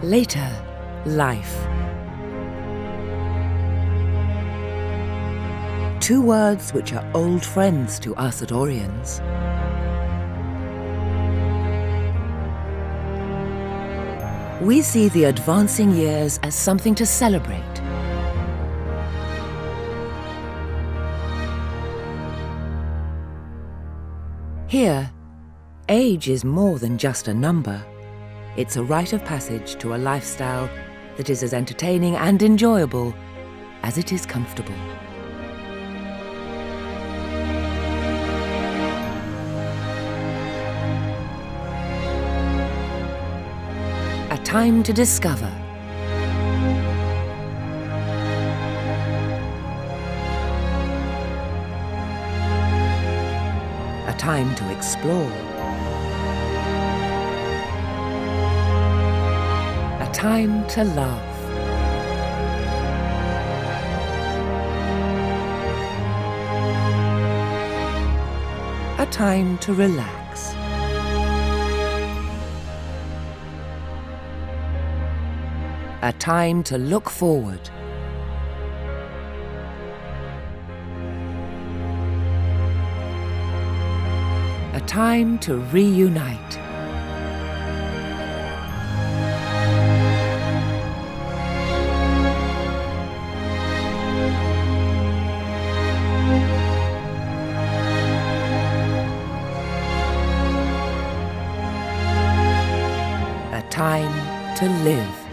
Later, life. Two words which are old friends to us at Auriens. We see the advancing years as something to celebrate. Here, age is more than just a number. It's a rite of passage to a lifestyle that is as entertaining and enjoyable as it is comfortable. A time to discover. A time to explore. A time to love. A time to relax. A time to look forward. A time to reunite. A time to live.